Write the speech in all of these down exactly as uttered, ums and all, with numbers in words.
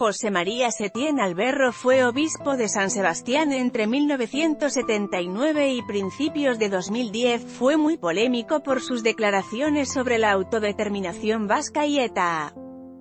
José María Setién Alberro fue obispo de San Sebastián entre mil novecientos setenta y nueve y principios de dos mil diez. Fue muy polémico por sus declaraciones sobre la autodeterminación vasca y ETA.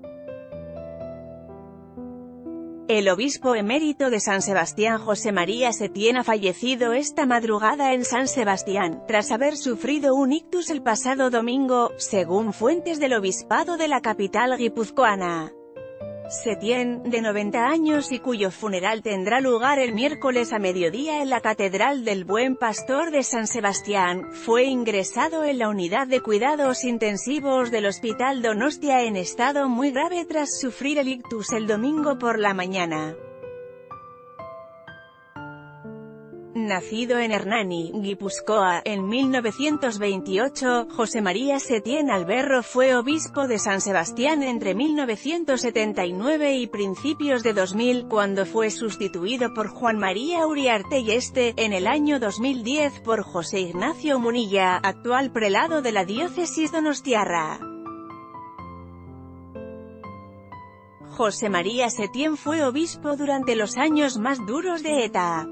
El obispo emérito de San Sebastián José María Setién ha fallecido esta madrugada en San Sebastián, tras haber sufrido un ictus el pasado domingo, según fuentes del obispado de la capital guipuzcoana. Setién, de noventa años y cuyo funeral tendrá lugar el miércoles a mediodía en la Catedral del Buen Pastor de San Sebastián, fue ingresado en la unidad de cuidados intensivos del Hospital Donostia en estado muy grave tras sufrir el ictus el domingo por la mañana. Nacido en Hernani, Guipúzcoa, en mil novecientos veintiocho, José María Setién Alberro fue obispo de San Sebastián entre mil novecientos setenta y nueve y principios de dos mil, cuando fue sustituido por Juan María Uriarte y este, en el año dos mil diez por José Ignacio Munilla, actual prelado de la diócesis donostiarra. José María Setién fue obispo durante los años más duros de ETA.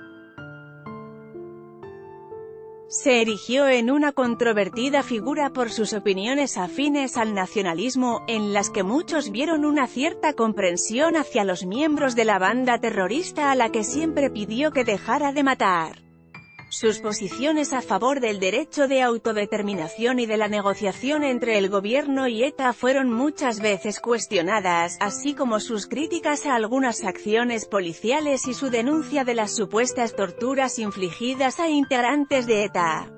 Se erigió en una controvertida figura por sus opiniones afines al nacionalismo, en las que muchos vieron una cierta comprensión hacia los miembros de la banda terrorista a la que siempre pidió que dejara de matar. Sus posiciones a favor del derecho de autodeterminación y de la negociación entre el gobierno y ETA fueron muchas veces cuestionadas, así como sus críticas a algunas acciones policiales y su denuncia de las supuestas torturas infligidas a integrantes de ETA.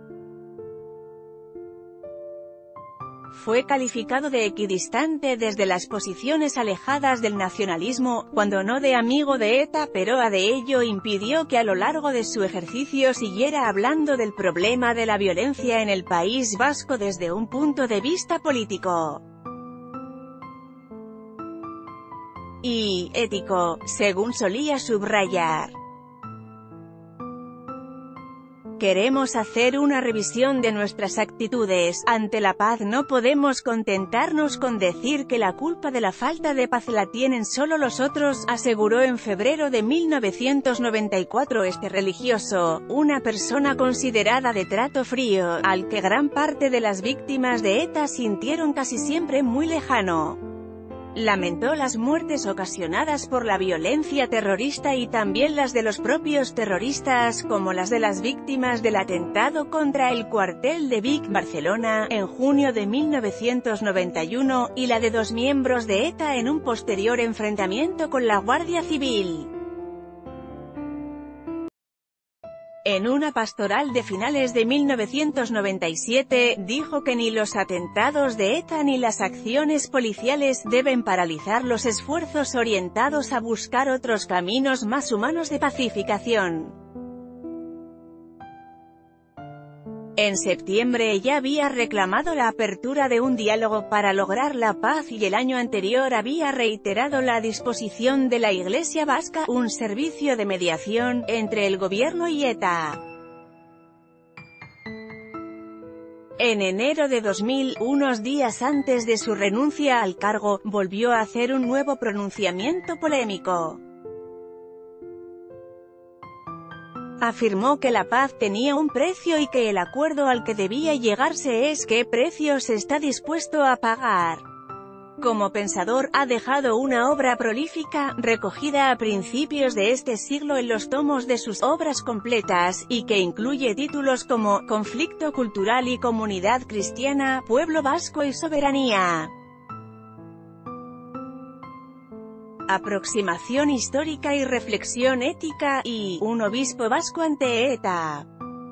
Fue calificado de equidistante desde las posiciones alejadas del nacionalismo, cuando no de amigo de ETA, pero a de ello impidió que a lo largo de su ejercicio siguiera hablando del problema de la violencia en el País Vasco desde un punto de vista político y ético, según solía subrayar. Queremos hacer una revisión de nuestras actitudes. Ante la paz no podemos contentarnos con decir que la culpa de la falta de paz la tienen solo los otros, aseguró en febrero de mil novecientos noventa y cuatro este religioso, una persona considerada de trato frío, al que gran parte de las víctimas de ETA sintieron casi siempre muy lejano. Lamentó las muertes ocasionadas por la violencia terrorista y también las de los propios terroristas, como las de las víctimas del atentado contra el cuartel de Vic, Barcelona, en junio de mil novecientos noventa y uno, y la de dos miembros de ETA en un posterior enfrentamiento con la Guardia Civil. En una pastoral de finales de mil novecientos noventa y siete, dijo que ni los atentados de ETA ni las acciones policiales deben paralizar los esfuerzos orientados a buscar otros caminos más humanos de pacificación. En septiembre ya había reclamado la apertura de un diálogo para lograr la paz y el año anterior había reiterado la disposición de la Iglesia vasca, un servicio de mediación, entre el gobierno y ETA. En enero de dos mil, unos días antes de su renuncia al cargo, volvió a hacer un nuevo pronunciamiento polémico. Afirmó que la paz tenía un precio y que el acuerdo al que debía llegarse es qué precio se está dispuesto a pagar. Como pensador, ha dejado una obra prolífica, recogida a principios de este siglo en los tomos de sus obras completas, y que incluye títulos como Conflicto cultural y comunidad cristiana, Pueblo vasco y soberanía. Aproximación histórica y reflexión ética, y Un obispo vasco ante ETA.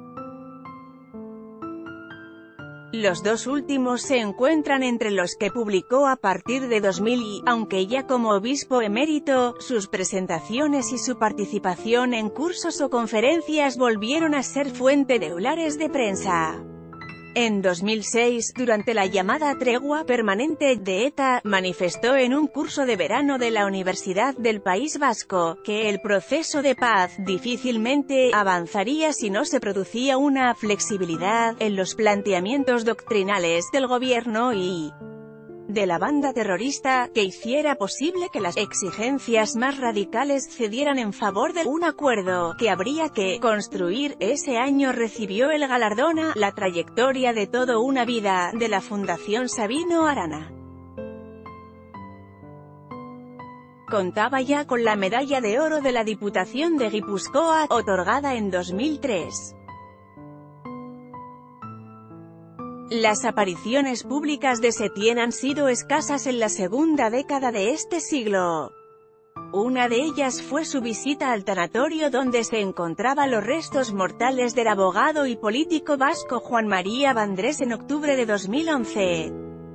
Los dos últimos se encuentran entre los que publicó a partir de dos mil y, aunque ya como obispo emérito, sus presentaciones y su participación en cursos o conferencias volvieron a ser fuente de titulares de prensa. En dos mil seis, durante la llamada tregua permanente de ETA, manifestó en un curso de verano de la Universidad del País Vasco, que el proceso de paz difícilmente avanzaría si no se producía una flexibilidad en los planteamientos doctrinales del gobierno y de la banda terrorista, que hiciera posible que las exigencias más radicales cedieran en favor de un acuerdo que habría que construir. Ese año recibió el galardón a la trayectoria de toda una vida de la Fundación Sabino Arana. Contaba ya con la medalla de oro de la Diputación de Guipúzcoa, otorgada en dos mil tres. Las apariciones públicas de Setién han sido escasas en la segunda década de este siglo. Una de ellas fue su visita al tanatorio donde se encontraban los restos mortales del abogado y político vasco Juan María Vandrés en octubre de dos mil once.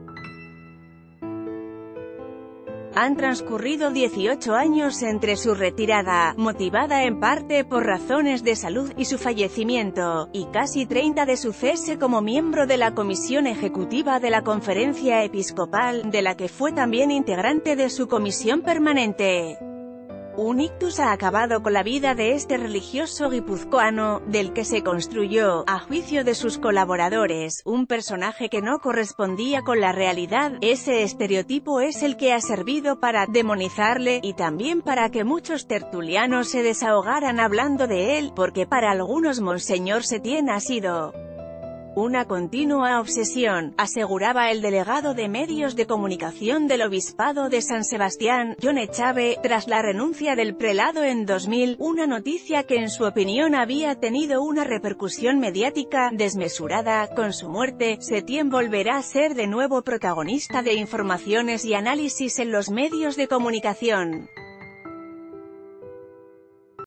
Han transcurrido dieciocho años entre su retirada, motivada en parte por razones de salud, y su fallecimiento, y casi treinta de su cese como miembro de la Comisión Ejecutiva de la Conferencia Episcopal, de la que fue también integrante de su comisión permanente. Un ictus ha acabado con la vida de este religioso guipuzcoano, del que se construyó, a juicio de sus colaboradores, un personaje que no correspondía con la realidad. Ese estereotipo es el que ha servido para demonizarle, y también para que muchos tertulianos se desahogaran hablando de él, porque para algunos Monseñor Setién ha sido una continua obsesión, aseguraba el delegado de Medios de Comunicación del Obispado de San Sebastián, Jon Echave, tras la renuncia del prelado en dos mil, una noticia que en su opinión había tenido una repercusión mediática desmesurada. Con su muerte, Setién volverá a ser de nuevo protagonista de informaciones y análisis en los medios de comunicación.